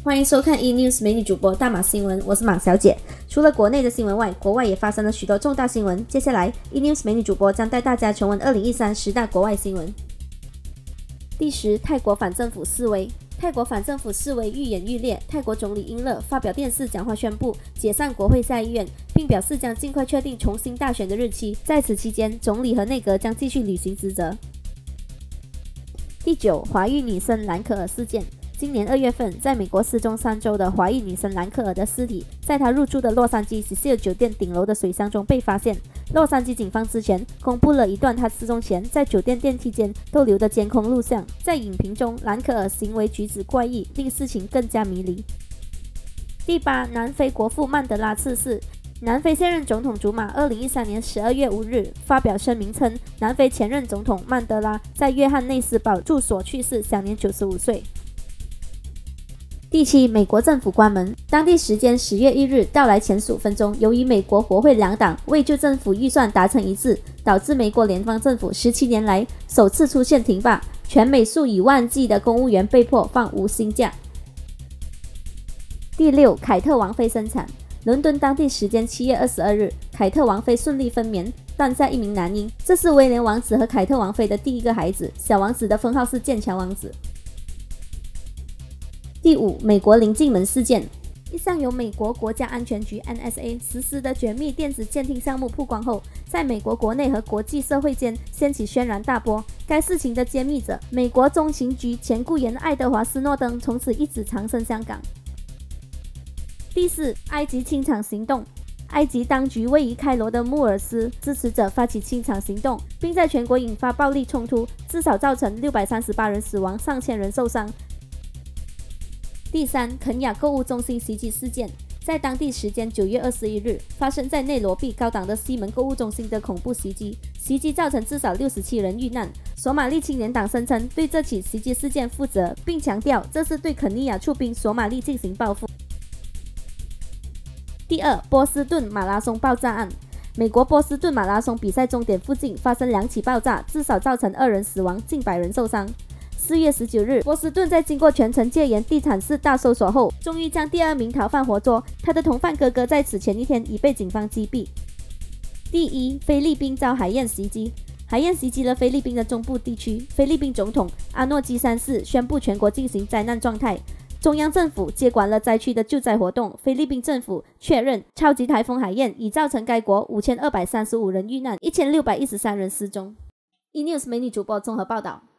欢迎收看 E-News 美女主播大马新闻，我是马小姐。除了国内的新闻外，国外也发生了许多重大新闻。接下来 E-News 美女主播将带大家重温201310大国外新闻。第10，泰国反政府示威。泰国反政府示威愈演愈烈，泰国总理英乐发表电视讲话宣布解散国会下议院，并表示将尽快确定重新大选的日期。在此期间，总理和内阁将继续履行职责。第9，华裔女生兰可儿事件。今年2月份，在美国失踪3周的华裔女生兰可儿的尸体，在她入住的洛杉矶喜希尔酒店顶楼的水箱中被发现。洛杉矶警方之前公布了一段她失踪前在酒店电梯间逗留的监控录像。在影评中，兰可儿行为举止怪异，令事情更加迷离。第8，南非国父曼德拉逝世。南非现任总统祖马2013年12月5日发表声明称，南非前任总统曼德拉在约翰内斯堡住所去世，享年95岁。第7，美国政府关门。当地时间10月1日到来前15分钟，由于美国国会两党为就政府预算达成一致，导致美国联邦政府17年来首次出现停摆，全美数以万计的公务员被迫放无薪假。第6，凯特王妃生产。伦敦当地时间7月22日，凯特王妃顺利分娩，诞下一名男婴，这是威廉王子和凯特王妃的第一个孩子，小王子的封号是剑桥王子。第5，美国临近门事件。一项由美国国家安全局 NSA 实施的绝密电子监听项目曝光后，在美国国内和国际社会间掀起轩然大波。该事情的揭秘者，美国中情局前雇员爱德华斯诺登，从此一直藏身香港。第4，埃及清场行动。埃及当局位于开罗的穆尔斯支持者发起清场行动，并在全国引发暴力冲突，至少造成638人死亡，上千人受伤。第3，肯亚购物中心袭击事件。在当地时间9月21日，发生在内罗毕高档的西门购物中心的恐怖袭击，袭击造成至少67人遇难。索马利青年党声称对这起袭击事件负责，并强调这是对肯尼亚出兵索马利进行报复。第2，波士顿马拉松爆炸案。美国波士顿马拉松比赛终点附近发生2起爆炸，至少造成2人死亡，近100人受伤。4月19日，波士顿在经过全城戒严、地毯式大搜索后，终于将第2名逃犯活捉。他的同犯哥哥在此前一天已被警方击毙。第1，菲律宾遭海燕袭击。海燕袭击了菲律宾的中部地区，菲律宾总统阿诺基3世宣布全国进行灾难状态。中央政府接管了灾区的救灾活动。菲律宾政府确认，超级台风海燕已造成该国5235人遇难，1613人失踪。E-News 美女主播综合报道。